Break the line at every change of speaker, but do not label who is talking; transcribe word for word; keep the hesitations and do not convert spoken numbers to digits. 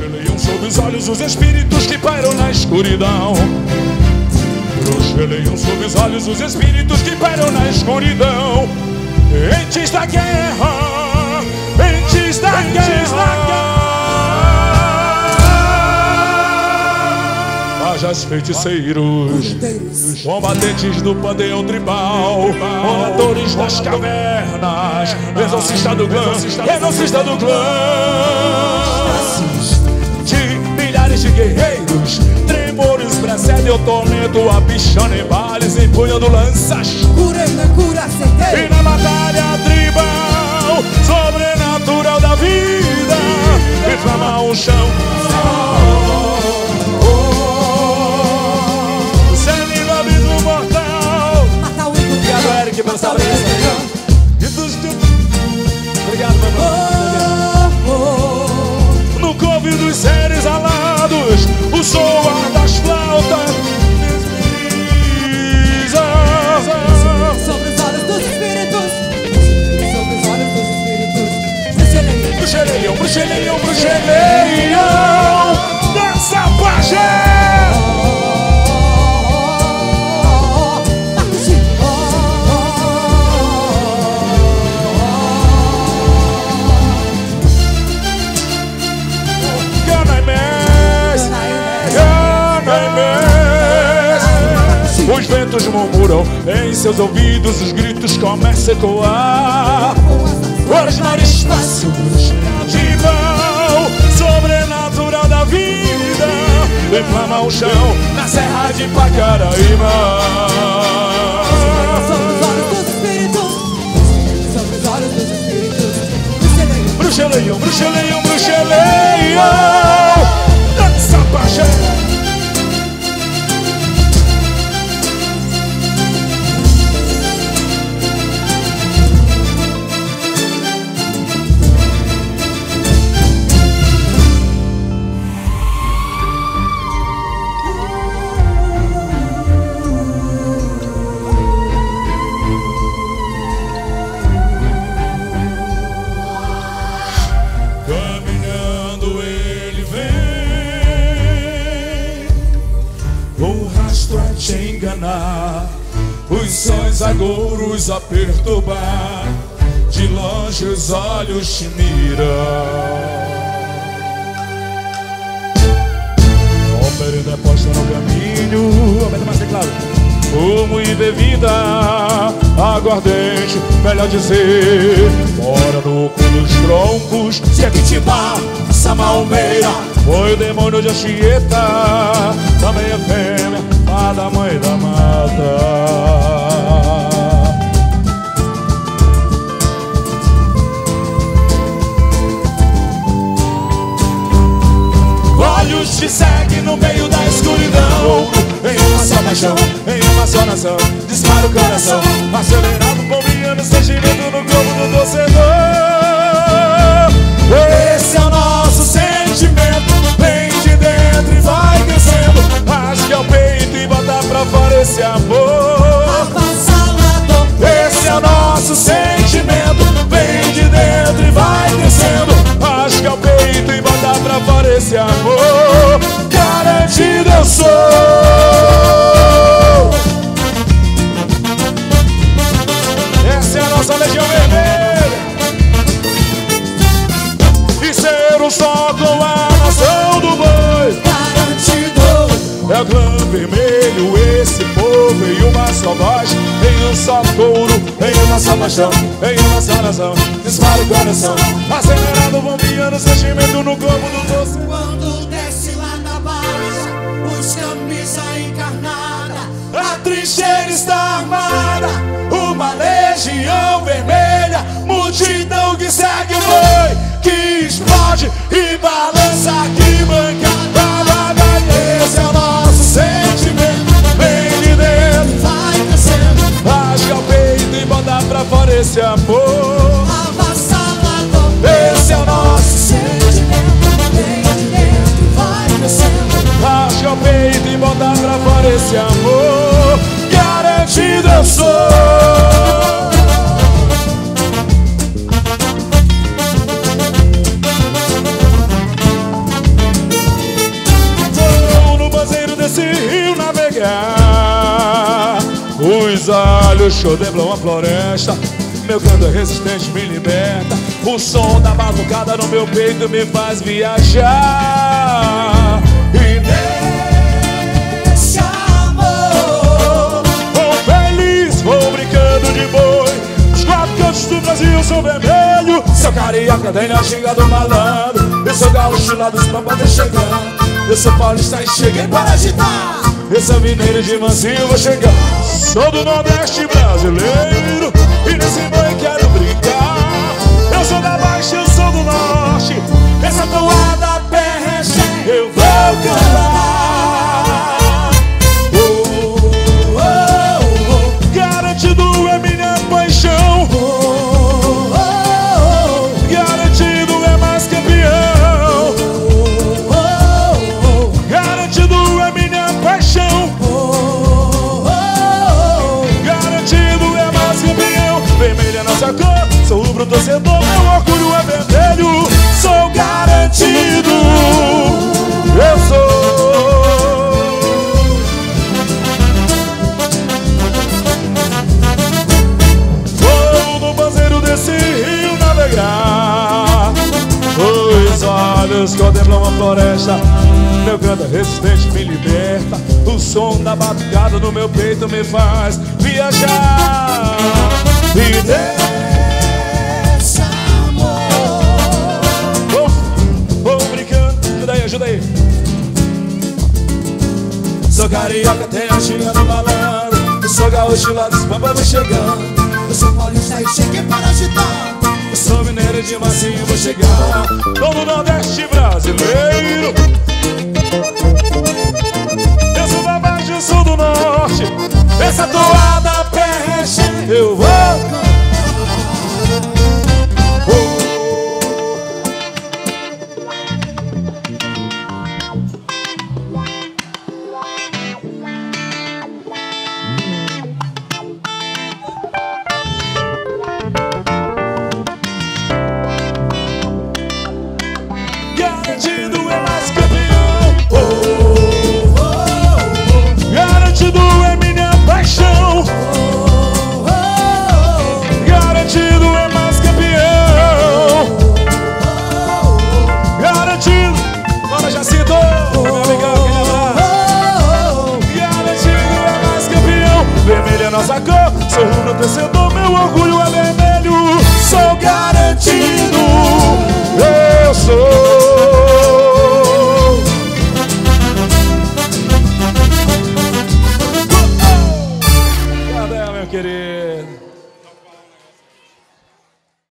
Bruxeleiam sob os olhos os espíritos que pairam na escuridão. Bruxeleiam sob os olhos os espíritos que pairam na escuridão. Entes da guerra, entes da guerra. Pajás feiticeiros, combatentes do panteão tribal, oradores das cavernas, exorcista do clã, exorcista do clã. De milhares de guerreiros, tremores precedem o tormento, abichando em bares, empunhando lanças. E na batalha tribal, sobrenatural da vida, inflama o chão. Pelo saber obrigado, meu irmão. No cove dos seres alados, o soar das flautas desliza sobre os olhos dos espíritos, sobre os olhos dos espíritos. Bruxeleiam, bruxeleiam, bruxeleiam dessa pajé. Os ventos murmuram em seus ouvidos, os gritos começam a ecoar. Ordinários passos de mão, sobrenatural da vida, inflama o chão na serra de Pacaraíba. Sobre os olhos dos espíritos, sobre os olhos dos espíritos. Bruxeleiam, bruxeleiam, bruxeleiam dança pajé. Os sonhos agouros a perturbar, de longe os olhos te miram. Oferenda é posta no caminho, aumenta mais teclado. Fumo e bebida, aguardente, melhor dizer. Mora no cu dos troncos, Jequitibá, Samaumeira. Foi o demônio de Anchieta, também é fêmea, a da mãe da mata. Olhos te seguem no meio da escuridão, em uma só paixão, em uma só nação. Dispara o coração, acelerado, bombeando sentimento no corpo do torcedor. Esse é o nosso sentimento, vem de dentro e vai crescendo. Rasgue ao peito e bota pra fora esse amor. Esse é o nosso sentimento, vem de dentro e vai crescendo. Rasgue ao peito e bota pra fora esse amor. Garantido eu sou. Essa é a nossa Legião Vermelha. E ser um só com a nação do boi. Garantido. É o clã vermelho, esse povo em uma só voz, em um só couro, em uma só paixão, em uma só nação. Dispara o coração, acelerado, bombeando sentimento no corpo do doce.
Quando desce lá da baixa, os camisa encarnada, a trincheira está armada, uma legião vermelha, multidão que segue o boi, que explode e balança aqui bancada. Esse é o nosso sentimento, vem de dentro, vai crescendo. Rasga o peito e bota pra fora esse amor avassalador. Esse é o nosso sentimento, vem de dentro, vai crescendo. Rasga o peito e bota pra fora esse amor. Garantido eu sou.
olhos contemplam uma floresta. Meu canto é resistente, me liberta. O som da batucada no meu peito me faz viajar. E
nesse amor
vou feliz, vou brincando de boi. Os quatro cantos do Brasil são vermelho. Sou carioca, tem na ginga do malandro. Eu sou gaúcho lá dos pampas chegando. Eu sou paulista e cheguei para agitar. Eu sou mineiro de mansinho, vou chegar. Sou do Nordeste brasileiro e nesse boi quero brincar. Eu sou da Baixa, eu sou do Norte. Essa toada perrecha eu vou cantar. Oh, oh, oh, oh. Garantido é minha paixão. Oh, oh, oh. Garantido é mais campeão. Oh, oh, oh. Garantido é minha paixão. Oh, oh, oh. Garantido é mais campeão. Vermelha é nossa cor, sou rubro torcedor, meu orgulho é vermelho. Sou garantido, eu sou. Vou no banzeiro desse rio navegar. Os olhos contemplam a floresta. Meu canto é resistente, me liberta. O som da batucada no meu peito me faz viajar. E
nesse amor
vou, vou brincando. Ajuda aí, ajuda aí. Sou carioca, tenho a ginga no malandro. Eu sou gaúcho lá dos pampas, vou chegando.
eu sou paulista e cheguei para agitar.
Eu sou mineiro de mansinho, vou chegar. Tô no Nordeste brasileiro. Eu sou da Baixa, eu sou do Norte. Essa toada perrecha eu vou. Garantido é mais campeão. Oh, oh, oh. Garantido é minha paixão.
Oh, oh, oh.
Garantido é mais campeão.
Oh, oh,
Garantido. Bora, Jacinto, meu amigão, aquele abraço. Garantido é mais campeão. Vermelho é nossa cor, sou rubro torcedor, meu orgulho é vermelho. Sou garantido, eu sou. Cadê, meu querido?